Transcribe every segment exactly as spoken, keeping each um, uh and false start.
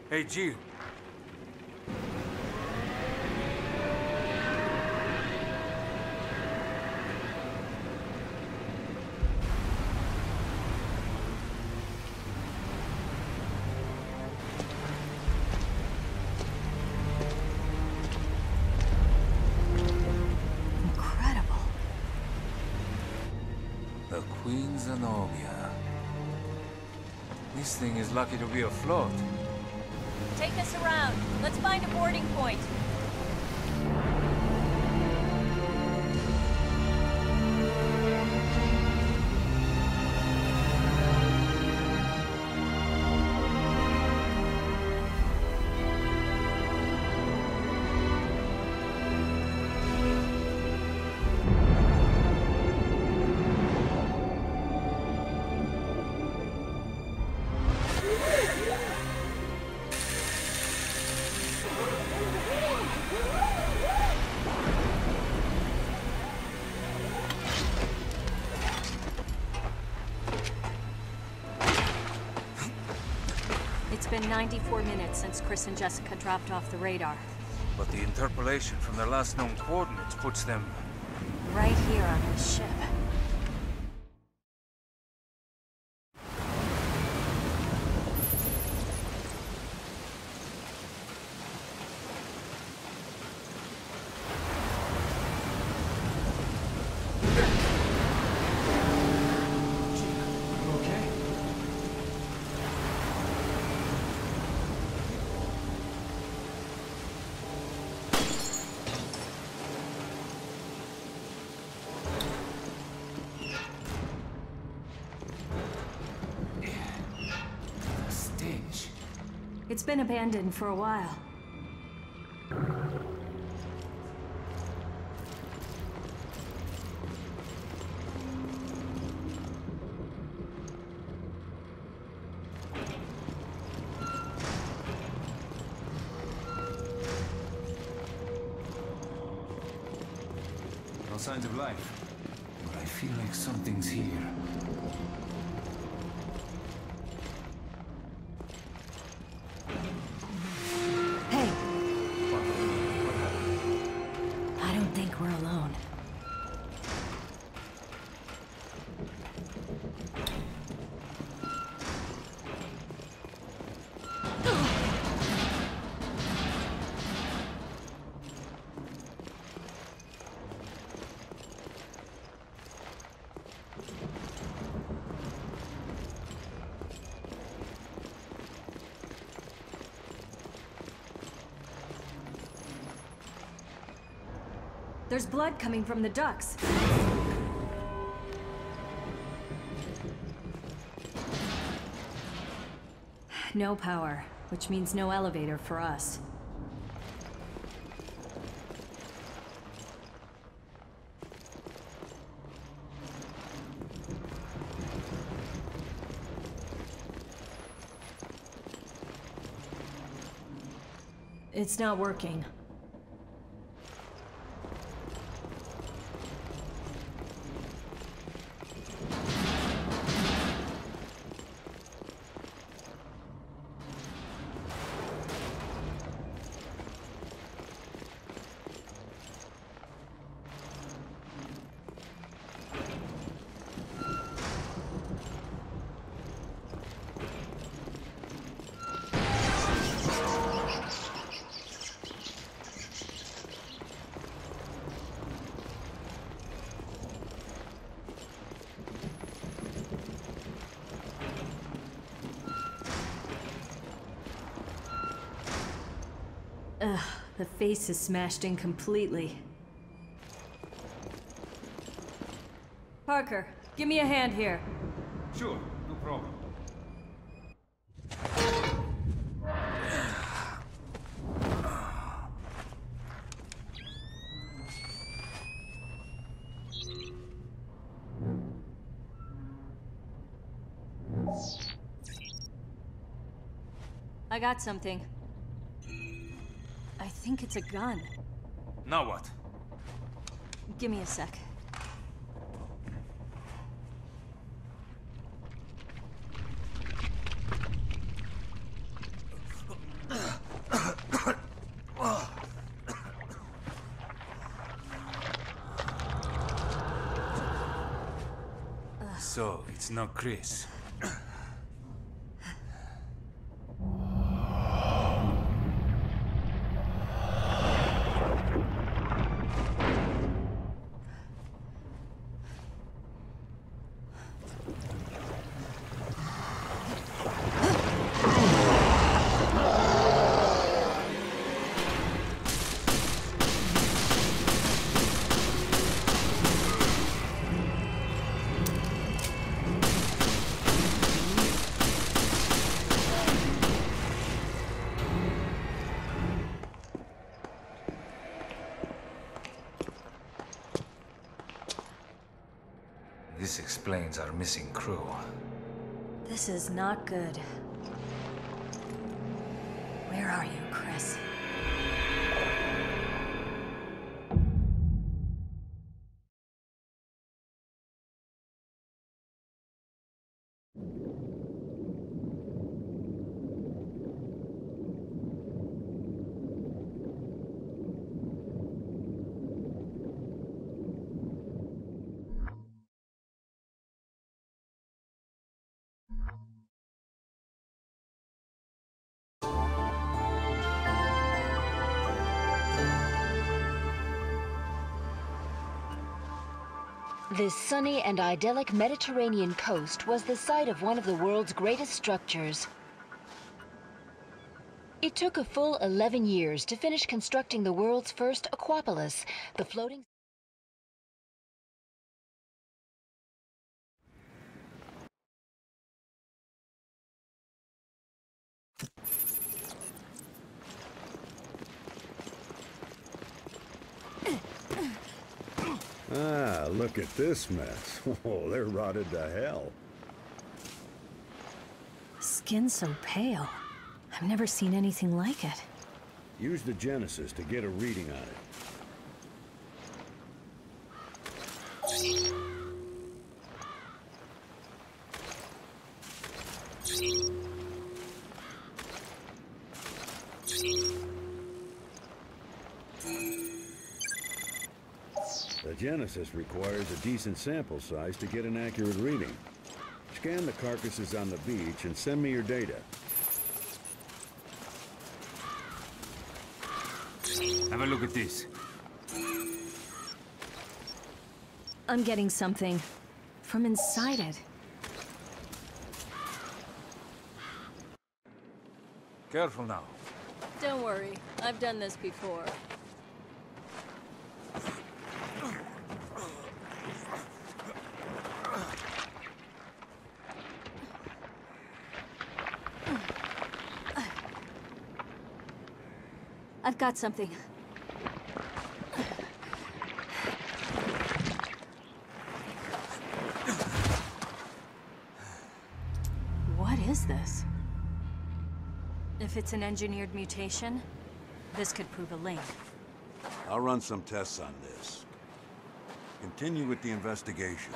Hey, Jill. Incredible. The Queen Zenobia. This thing is lucky to be afloat. Take us around. Let's find a boarding point. It's been ninety-four minutes since Chris and Jessica dropped off the radar. But the interpolation from their last known coordinates puts them... Right here on this ship. It's been abandoned for a while. No signs of life. But I feel like something's here. We're alone. There's blood coming from the ducts. No power, which means no elevator for us. It's not working. Ugh, the face is smashed in completely. Parker, give me a hand here. Sure, no problem. I got something. I think it's a gun. Now what? Give me a sec. So, it's not Chris. This explains our missing crew. This is not good. Where are you, Chris? This sunny and idyllic Mediterranean coast was the site of one of the world's greatest structures. It took a full eleven years to finish constructing the world's first Aquapolis, the floating... Ah, look at this mess. Oh, they're rotted to hell. Skin so pale. I've never seen anything like it. Use the Genesis to get a reading on it. The Genesis requires a decent sample size to get an accurate reading. Scan the carcasses on the beach and send me your data. Have a look at this. I'm getting something from inside it. Careful now. Don't worry, I've done this before. I've got something. What is this? If it's an engineered mutation, this could prove a link. I'll run some tests on this. Continue with the investigation.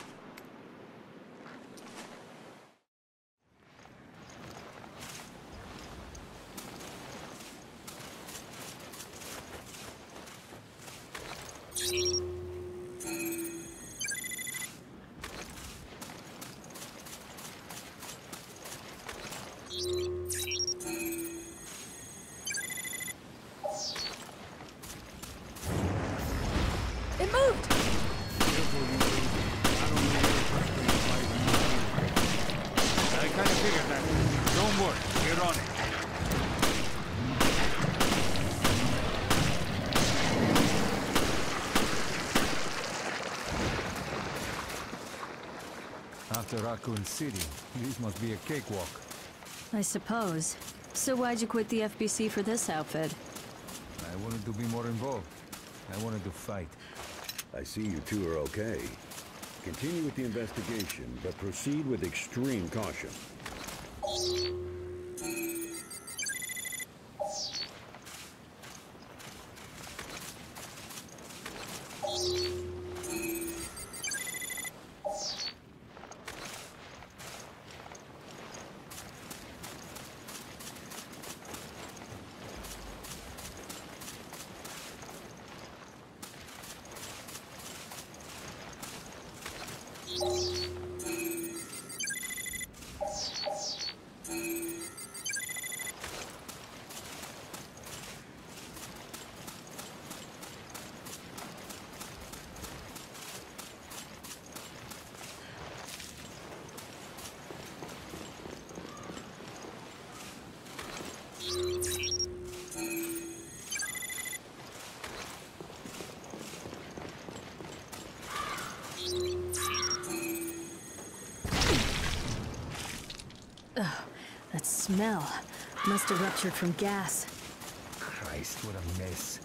It moved! I kind of figured that. Don't worry, we're on it. After Raccoon City, this must be a cakewalk. I suppose. So why'd you quit the F B C for this outfit? I wanted to be more involved. I wanted to fight. I see you two are okay. Continue with the investigation, but proceed with extreme caution. That smell must have ruptured from gas. Christ, what a mess.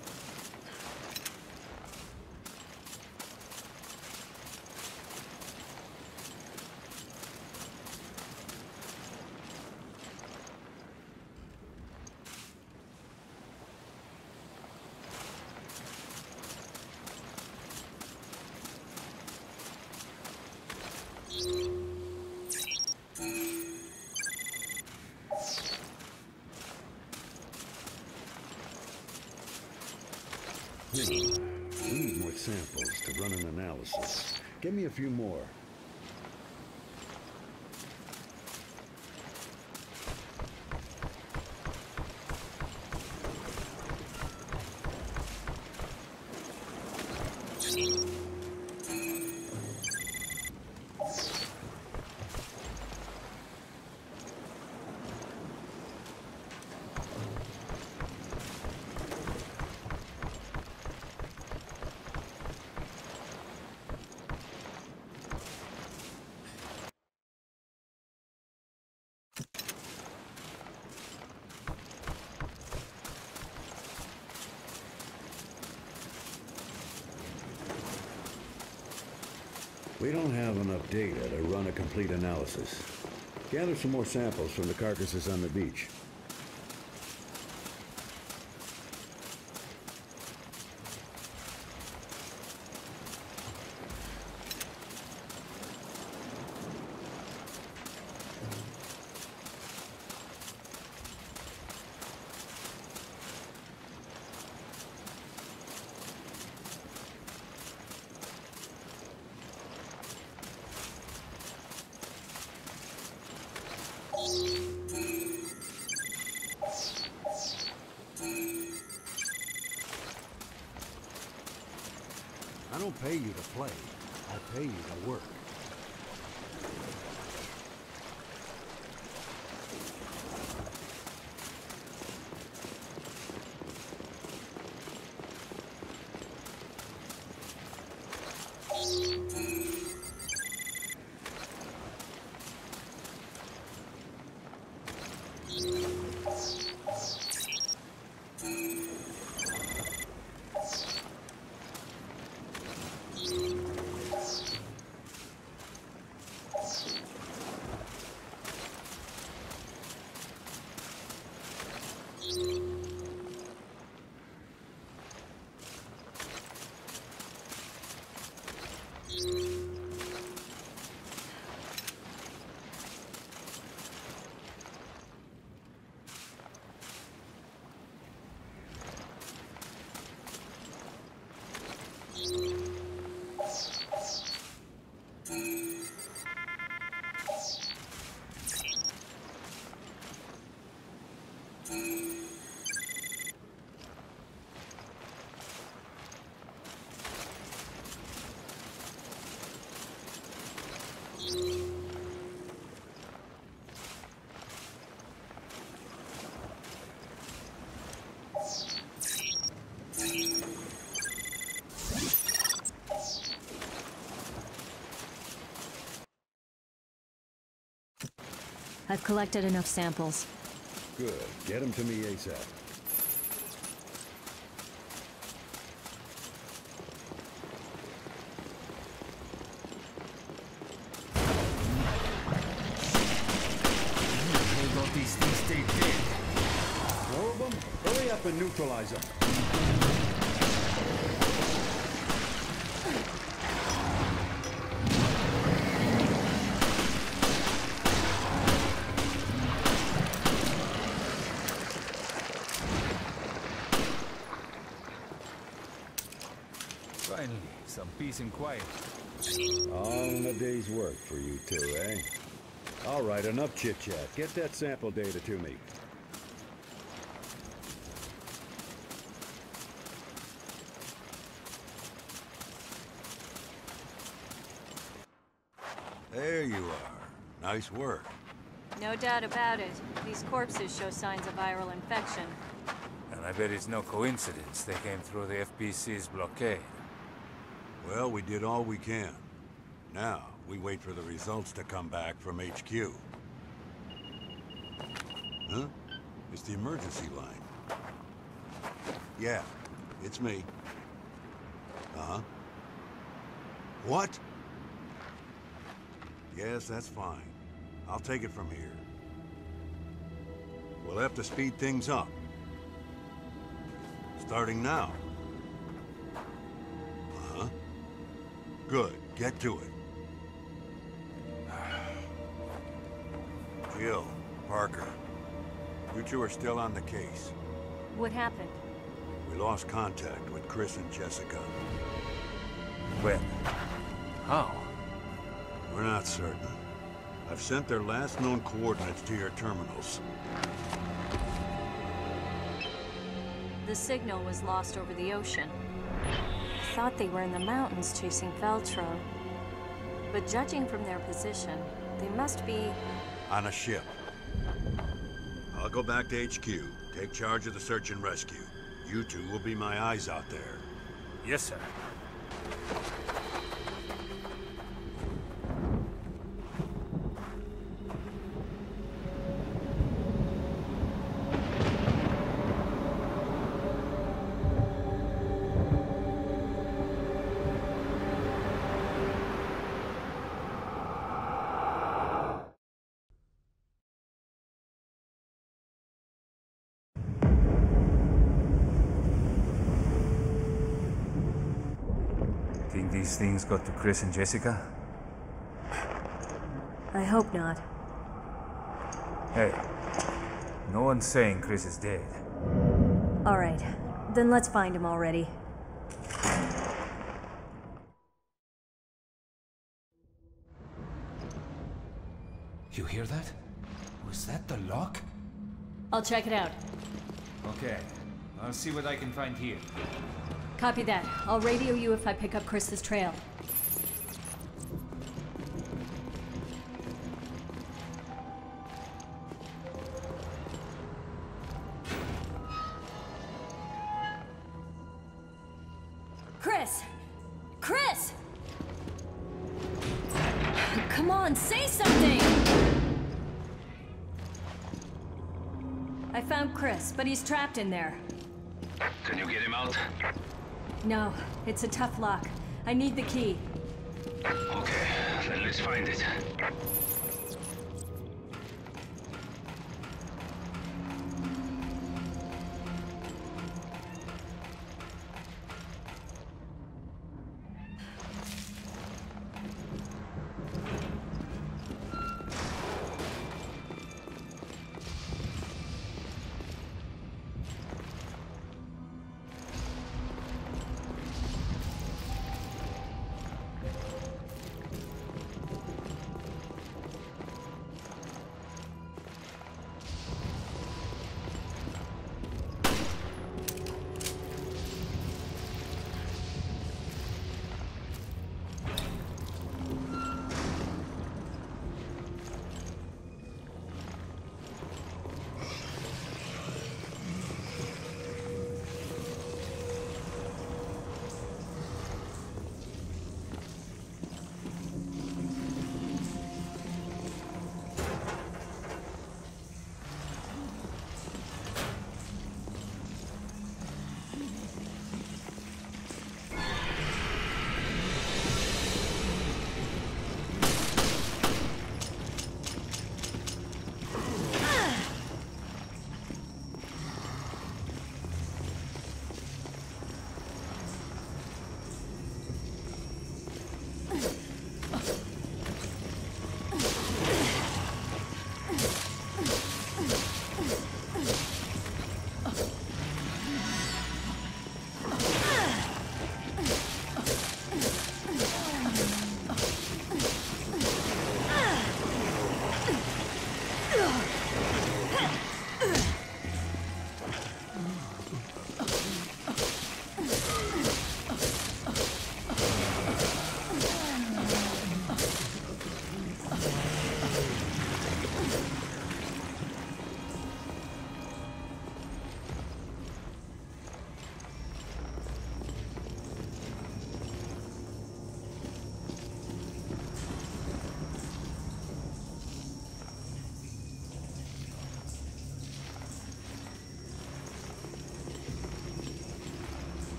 Hmm. We need more samples to run an analysis. Give me a few more. We don't have enough data to run a complete analysis. Gather some more samples from the carcasses on the beach. I don't pay you to play. I pay you to work. I've collected enough samples. Good. Get them to me ASAP. Don't these things stay dead? More of them? Hurry up and neutralize them. Finally, some peace and quiet. All in a day's work for you two, eh? All right, enough chit-chat. Get that sample data to me. There you are. Nice work. No doubt about it. These corpses show signs of viral infection. And I bet it's no coincidence they came through the F B C's blockade. Well, we did all we can. Now, we wait for the results to come back from H Q. Huh? It's the emergency line. Yeah, it's me. Uh-huh. What? Yes, that's fine. I'll take it from here. We'll have to speed things up. Starting now. Uh-huh. Good. Get to it. Jill, Parker, you two are still on the case. What happened? We lost contact with Chris and Jessica. When? How? We're not certain. I've sent their last known coordinates to your terminals. The signal was lost over the ocean. I thought they were in the mountains chasing Veltro. But judging from their position, they must be... On a ship. I'll go back to H Q, take charge of the search and rescue. You two will be my eyes out there. Yes, sir. Think these things got to Chris and Jessica? I hope not. Hey, no one's saying Chris is dead. All right, then let's find him already. You hear that? Was that the lock? I'll check it out. Okay, I'll see what I can find here. Copy that. I'll radio you if I pick up Chris's trail. Chris! Chris! Come on, say something! I found Chris, but he's trapped in there. Can you get him out? No, it's a tough lock. I need the key. Okay, then let's find it.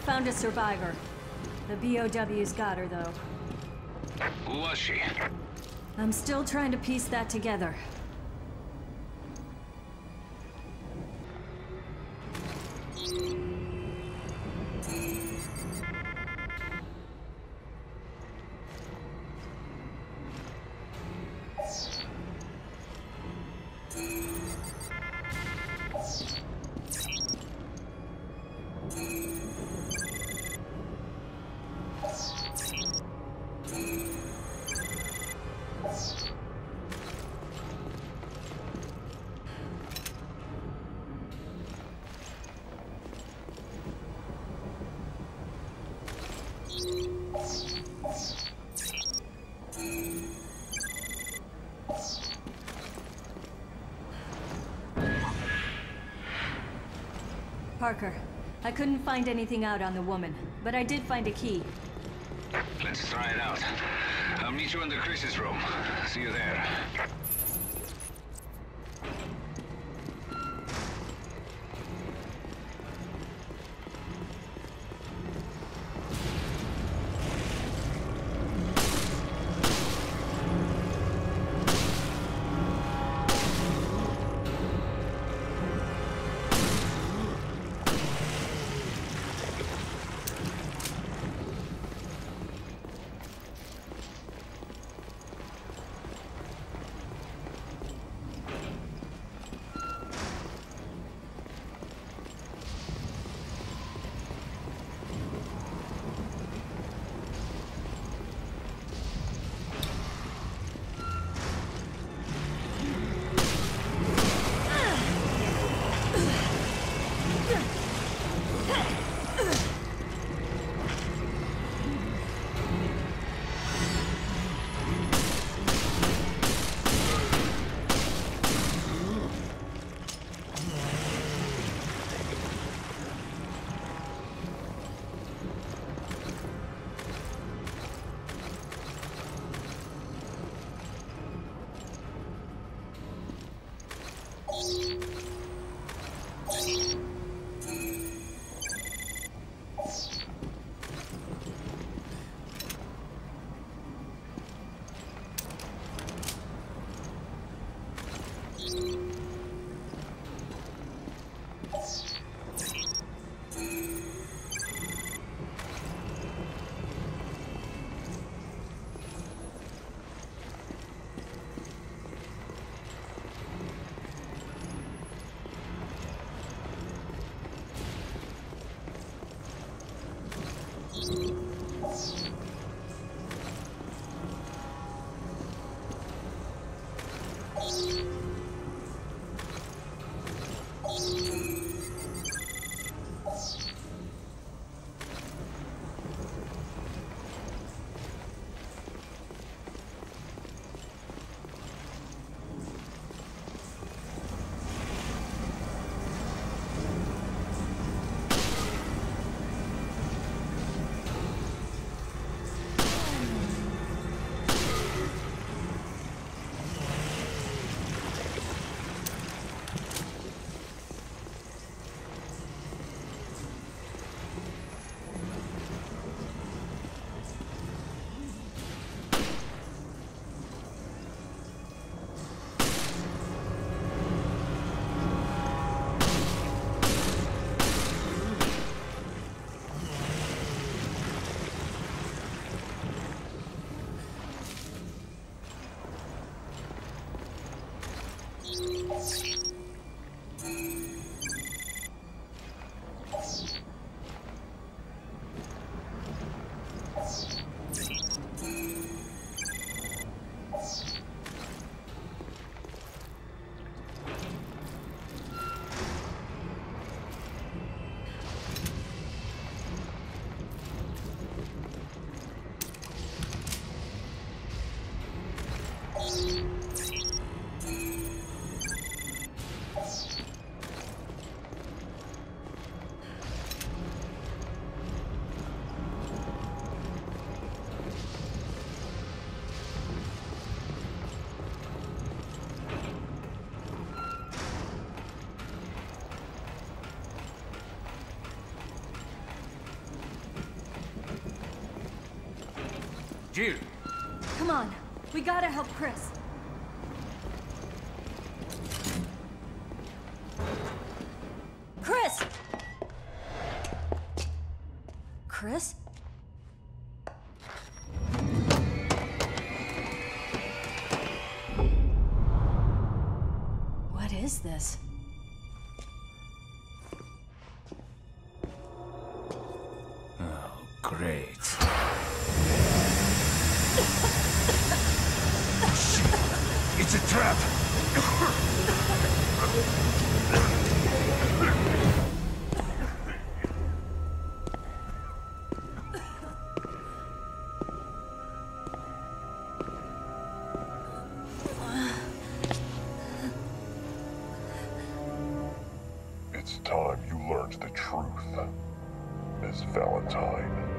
found a survivor. The B O Ws got her, though. Who was she? I'm still trying to piece that together. Parker, I couldn't find anything out on the woman, but I did find a key. Let's try it out. I'll meet you in the Chris's room. See you there. Jill! Come on, we gotta help Chris. Chris! Chris? What is this? Oh, great. Shit! It's a trap! It's time you learned the truth, Miss Valentine.